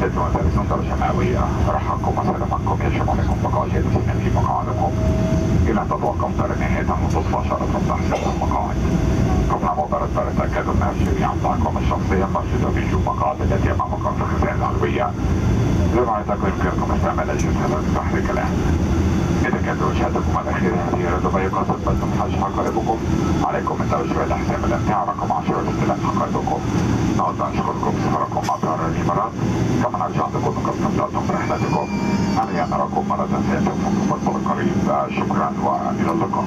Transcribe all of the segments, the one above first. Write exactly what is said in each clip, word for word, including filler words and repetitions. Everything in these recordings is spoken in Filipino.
سبعة ثلاثة ثلاثين درجة مئوية. رحبكم وسلامكم يجب عليكم بقاء جالسين في مقاعدكم إلى أن تطوى القمطرة نهاية وتصفى إشارة تحسين المقاعد. قبل مباراة تأكدوا أن الجميع معكم الشخصية موجودة في جوب مقاعد التي أمامكم في الخزائن العلوية. لرعايتكم يمكنكم استعمال أجهزة التحريك الآن. إذا كانت وجهتكم الأخيرة هي دبي قصد بلدم حج حقائبكم، عليكم التوجه إلى حساب الامتاع رقم عشرة لاستلام حقائبكم. نود أن نشكركم بسفركم مطار الإمارات، كما نرجو أن تكونوا قد استمتعتم برحلتكم. علي أن نراكم مرة ثانية في المستقبل القريب. شكرا وإلى اللقاء.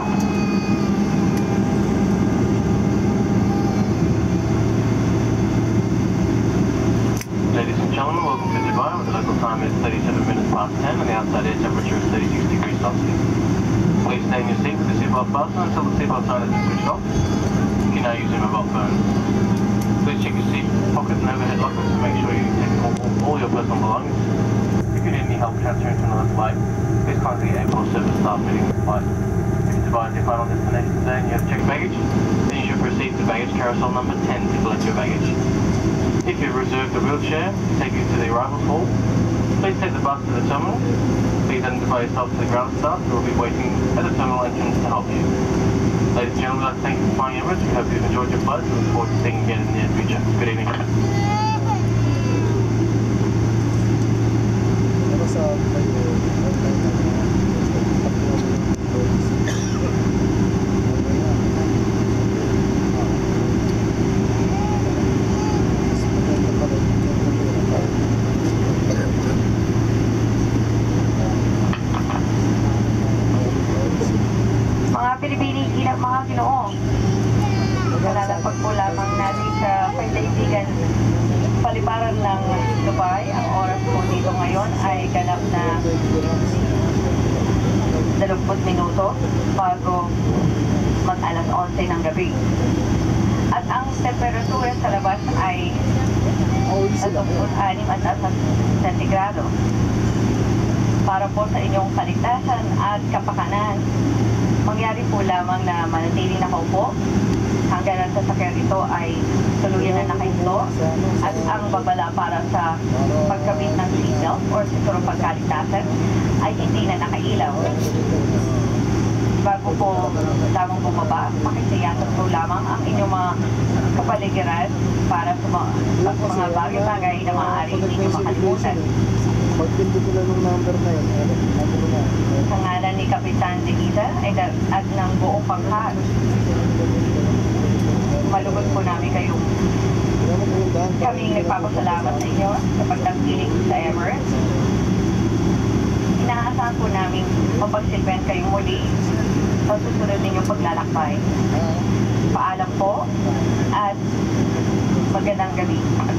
Ladies and gentlemen, welcome to Dubai, where the local time is thirty-seven minutes past ten and the outside air temperature is thirty-six degrees Celsius. Please stay in your seat with the seatbelt fastened until the seatbelt sign has been switched off. You can now use your mobile phone. Please check your seat pocket and overhead lockers to make sure you take all, all your personal belongings. If you need any help transferring to another flight, please contact the airport service staff meeting the flight. If you devise your final destination today and you have checked baggage, then you should proceed to baggage carousel number ten to collect your baggage. If you've reserved a wheelchair to take you to the arrivals hall, please take the bus to the terminal. Please identify yourself to the ground staff who will be waiting at the terminal entrance to help you. Ladies and gentlemen, I'd like to thank you for flying Emirates. We hope you've enjoyed your flight and look forward to seeing you again in the near future. Good evening. Mga Ginoo, nalalapag po lamang natin sa pagdaisigan paliparan ng Dubai. Ang oras po dito ngayon ay ganap na dalawampu't minuto bago mag alas onse ng gabi. At ang temperatura sa labas ay tatlong anim at asat sentigrado. Para po sa inyong kaligtasan at kapakanan, mangyari po lamang na manatili nakaupo hanggang ang sasakyan ito ay tuluyan na nakahinto at ang babala para sa pagkabit ng seatbelt or siguro pagkaligtasan ay hindi na nakailaw. Bago po lamang bumaba, pakisiyasan po lamang ang inyong mga kapaligiran para sa mga, mga bagay-bagay na maaari hindi nyo makalimutan. Pagpindot ko lang ng number na yun, sa ngalan ni Kapitan Denita at ng buong pangkat, malugod po namin kayong kaming nagpapasalamat sa inyo sa pagtangkilik sa Emirates. Inaasahan po namin mapagsilbihan kayong muli sa susunod ninyong paglalakbay. Paalam po at magandang gabi.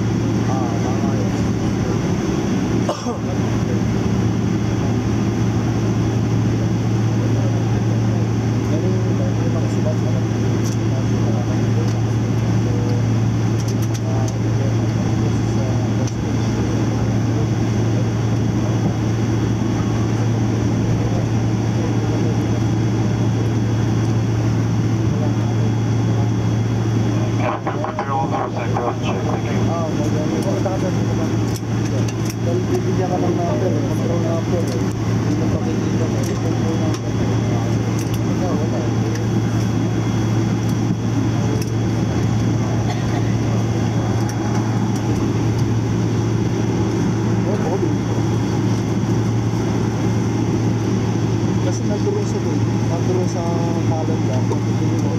Bibigyan ka ng number, control number. Hindi mo pakikita mo, control number. Wala, wala. Kasi nagduro sa doon, nagduro sa kalan lang, pagkikita mo.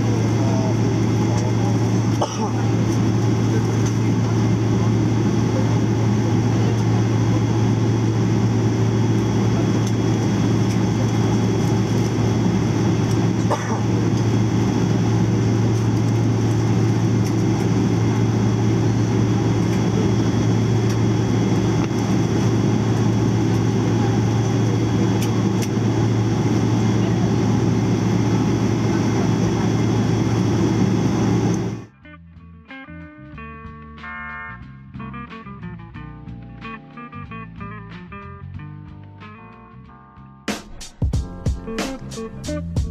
Thank you.